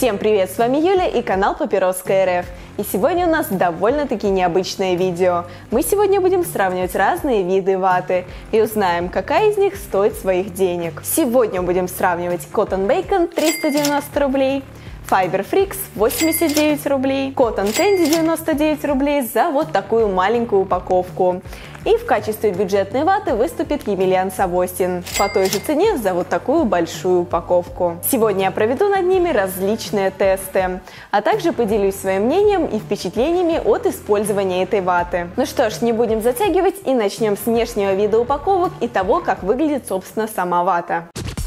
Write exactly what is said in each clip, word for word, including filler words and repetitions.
Всем привет, с вами Юля и канал Папироска РФ. И сегодня у нас довольно-таки необычное видео. Мы сегодня будем сравнивать разные виды ваты и узнаем, какая из них стоит своих денег. Сегодня будем сравнивать Cotton Bacon триста девяносто рублей, Fiber Freaks восемьдесят девять рублей, Cotton Candy девяносто девять рублей за вот такую маленькую упаковку. И в качестве бюджетной ваты выступит Емельян Савостин по той же цене за вот такую большую упаковку. Сегодня я проведу над ними различные тесты, а также поделюсь своим мнением и впечатлениями от использования этой ваты. Ну что ж, не будем затягивать и начнем с внешнего вида упаковок и того, как выглядит, собственно, сама вата.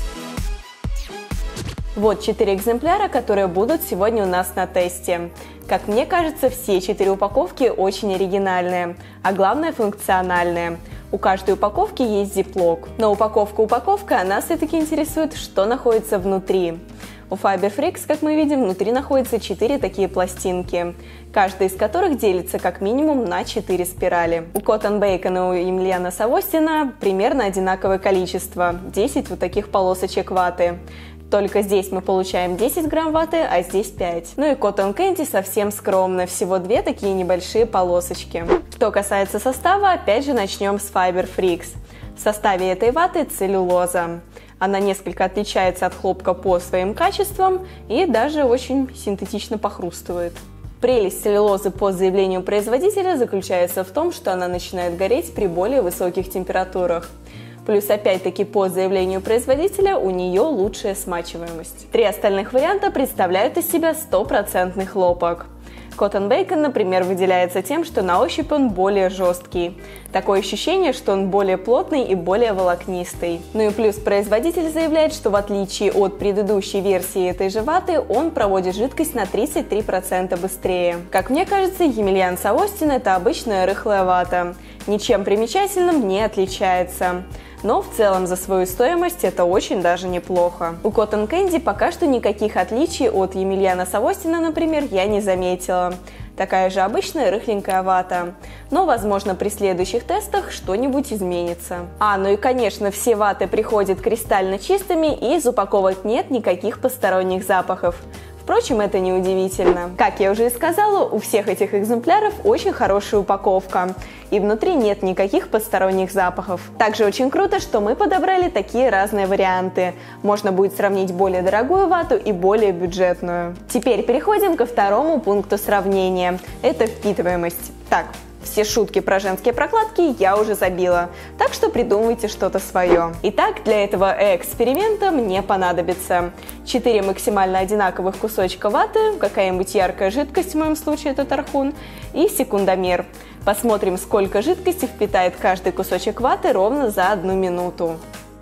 Вот четыре экземпляра, которые будут сегодня у нас на тесте. Как мне кажется, все четыре упаковки очень оригинальные, а главное функциональные. У каждой упаковки есть зиплок. Но упаковка-упаковка, а нас все-таки интересует, что находится внутри. У Fiber Freaks, как мы видим, внутри находится четыре такие пластинки, каждая из которых делится как минимум на четыре спирали. У Cotton Bacon и у Емельяна Савостина примерно одинаковое количество – десять вот таких полосочек ваты. Только здесь мы получаем десять грамм ваты, а здесь пять. Ну и Cotton Candy совсем скромно, всего две такие небольшие полосочки. Что касается состава, опять же начнем с Fiber Freaks. В составе этой ваты целлюлоза. Она несколько отличается от хлопка по своим качествам и даже очень синтетично похрустывает. Прелесть целлюлозы по заявлению производителя заключается в том, что она начинает гореть при более высоких температурах. Плюс, опять-таки, по заявлению производителя, у нее лучшая смачиваемость. Три остальных варианта представляют из себя стопроцентный хлопок. Cotton Bacon, например, выделяется тем, что на ощупь он более жесткий. Такое ощущение, что он более плотный и более волокнистый. Ну и плюс производитель заявляет, что в отличие от предыдущей версии этой же ваты, он проводит жидкость на тридцать три процента быстрее. Как мне кажется, Емельян Савостин – это обычная рыхлая вата. Ничем примечательным не отличается. Но в целом за свою стоимость это очень даже неплохо. У Cotton Candy пока что никаких отличий от Емельяна Савостина, например, я не заметила. Такая же обычная рыхленькая вата. Но, возможно, при следующих тестах что-нибудь изменится. А, ну и, конечно, все ваты приходят кристально чистыми, и из упаковок нет никаких посторонних запахов. Впрочем, это не удивительно. Как я уже и сказала, у всех этих экземпляров очень хорошая упаковка, и внутри нет никаких посторонних запахов. Также очень круто, что мы подобрали такие разные варианты. Можно будет сравнить более дорогую вату и более бюджетную. Теперь переходим ко второму пункту сравнения. Это впитываемость. Так. Все шутки про женские прокладки я уже забила, так что придумывайте что-то свое. Итак, для этого эксперимента мне понадобится четыре максимально одинаковых кусочка ваты, какая-нибудь яркая жидкость, в моем случае это тархун, и секундомер. Посмотрим, сколько жидкости впитает каждый кусочек ваты ровно за одну минуту.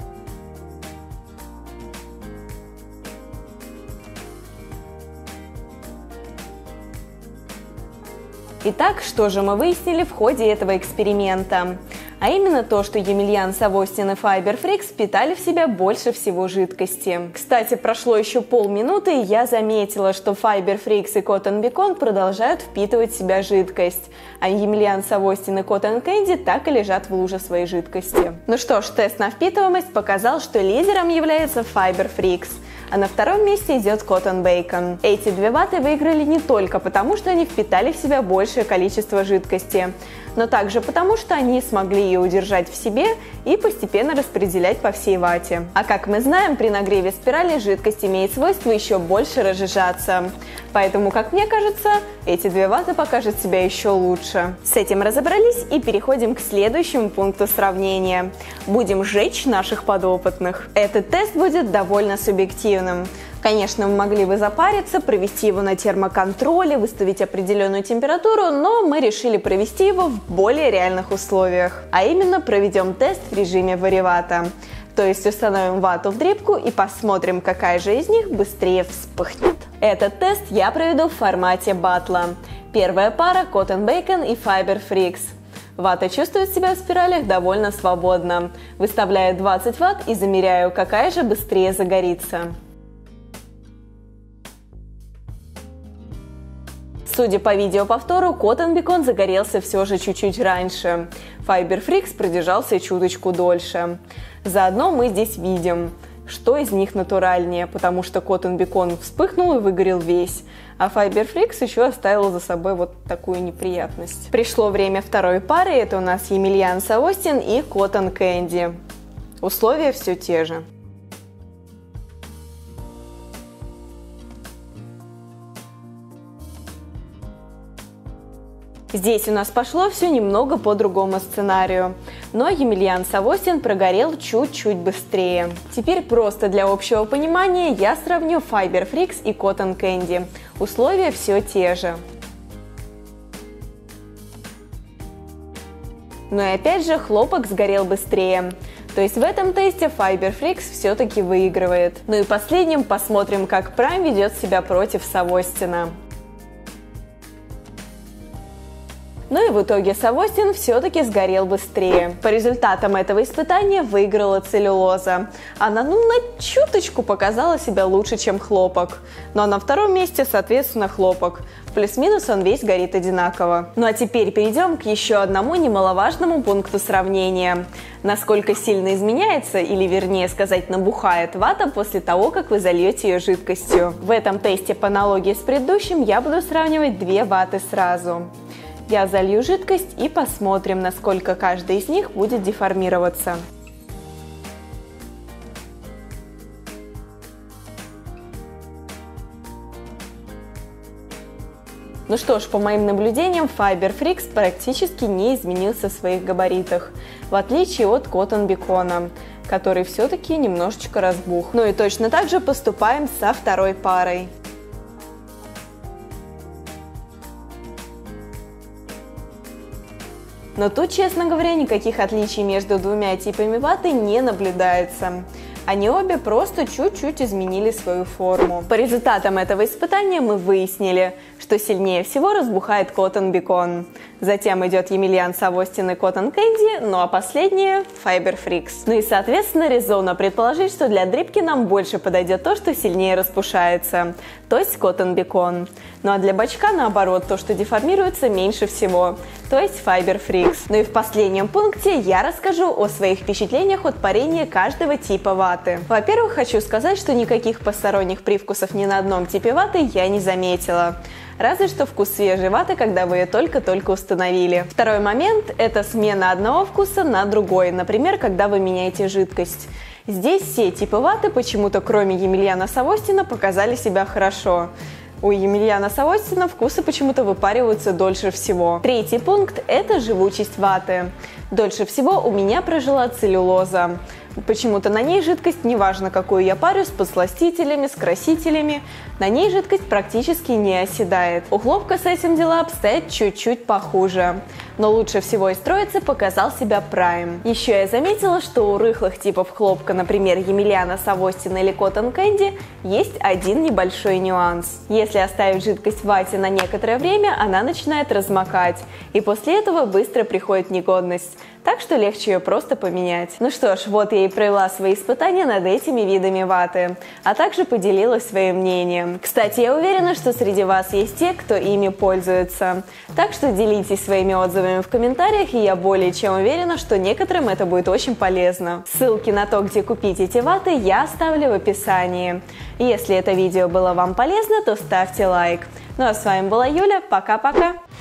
Итак, что же мы выяснили в ходе этого эксперимента? А именно то, что Емельян Савостин и Fiber Freaks впитали в себя больше всего жидкости. Кстати, прошло еще полминуты, и я заметила, что Fiber Freaks и Cotton Bacon продолжают впитывать в себя жидкость, а Емельян Савостин и Cotton Candy так и лежат в луже своей жидкости. Ну что ж, тест на впитываемость показал, что лидером является Fiber Freaks, а на втором месте идет Cotton Bacon. Эти две ваты выиграли не только потому, что они впитали в себя большее количество жидкости, но также потому, что они смогли ее удержать в себе и постепенно распределять по всей вате. А как мы знаем, при нагреве спирали жидкость имеет свойство еще больше разжижаться. Поэтому, как мне кажется, эти две ваты покажут себя еще лучше. С этим разобрались и переходим к следующему пункту сравнения. Будем жечь наших подопытных. Этот тест будет довольно субъективным. Конечно, мы могли бы запариться, провести его на термоконтроле, выставить определенную температуру, но мы решили провести его в более реальных условиях. А именно проведем тест в режиме варивата. То есть установим вату в дрипку и посмотрим, какая же из них быстрее вспыхнет. Этот тест я проведу в формате батла. Первая пара Cotton Bacon и Fiber Freaks. Вата чувствует себя в спиралях довольно свободно. Выставляю двадцать ватт и замеряю, какая же быстрее загорится. Судя по видеоповтору, Cotton Bacon загорелся все же чуть-чуть раньше. Fiber Freaks продержался чуточку дольше. Заодно мы здесь видим, что из них натуральнее, потому что Cotton Bacon вспыхнул и выгорел весь, а Fiber Freaks еще оставила за собой вот такую неприятность. Пришло время второй пары, это у нас Емельян Савостин и Cotton Candy. Условия все те же. Здесь у нас пошло все немного по другому сценарию, но Емельян Савостин прогорел чуть-чуть быстрее. Теперь просто для общего понимания я сравню Fiber Freaks и Cotton Candy. Условия все те же. Но и опять же хлопок сгорел быстрее. То есть в этом тесте Fiber Freaks все-таки выигрывает. Ну и последним посмотрим, как Prime ведет себя против Савостина. Ну и в итоге Савостин все-таки сгорел быстрее. По результатам этого испытания выиграла целлюлоза. Она ну на чуточку показала себя лучше, чем хлопок. Ну а на втором месте, соответственно, хлопок. Плюс-минус он весь горит одинаково. Ну а теперь перейдем к еще одному немаловажному пункту сравнения. Насколько сильно изменяется, или вернее сказать, набухает вата после того, как вы зальете ее жидкостью. В этом тесте по аналогии с предыдущим я буду сравнивать две ваты сразу. Я залью жидкость и посмотрим, насколько каждая из них будет деформироваться. Ну что ж, по моим наблюдениям, Fiber Freaks практически не изменился в своих габаритах, в отличие от Cotton Bacon, который все-таки немножечко разбух. Ну и точно так же поступаем со второй парой. Но тут, честно говоря, никаких отличий между двумя типами ваты не наблюдается. Они обе просто чуть-чуть изменили свою форму. По результатам этого испытания мы выяснили, что сильнее всего разбухает Cotton Bacon. Затем идет Емельян Савостин и Cotton Candy, ну а последнее – Fiber Freaks. Ну и, соответственно, резонно предположить, что для дрипки нам больше подойдет то, что сильнее распушается, то есть Cotton Bacon. Ну а для бачка, наоборот, то, что деформируется меньше всего, то есть Fiber Freaks. Ну и в последнем пункте я расскажу о своих впечатлениях от парения каждого типа ваты. Во-первых, хочу сказать, что никаких посторонних привкусов ни на одном типе ваты я не заметила. Разве что вкус свежей ваты, когда вы ее только-только установили. Второй момент – это смена одного вкуса на другой, например, когда вы меняете жидкость. Здесь все типы ваты почему-то, кроме Емельяна Савостина, показали себя хорошо. У Емельяна Савостина вкусы почему-то выпариваются дольше всего. Третий пункт – это живучесть ваты. Дольше всего у меня прожила целлюлоза. Почему-то на ней жидкость, неважно какую я парю, с подсластителями, с красителями, на ней жидкость практически не оседает. У хлопка с этим дела обстоят чуть-чуть похуже. Но лучше всего из троицы показал себя Prime. Еще я заметила, что у рыхлых типов хлопка, например, Емельяна Савостина или Cotton Candy, есть один небольшой нюанс. Если оставить жидкость в вате на некоторое время, она начинает размокать, и после этого быстро приходит негодность. Так что легче ее просто поменять. Ну что ж, вот я и провела свои испытания над этими видами ваты, а также поделилась своим мнением. Кстати, я уверена, что среди вас есть те, кто ими пользуется. Так что делитесь своими отзывами в комментариях, и я более чем уверена, что некоторым это будет очень полезно. Ссылки на то, где купить эти ваты, я оставлю в описании. Если это видео было вам полезно, то ставьте лайк. Ну а с вами была Юля, пока-пока!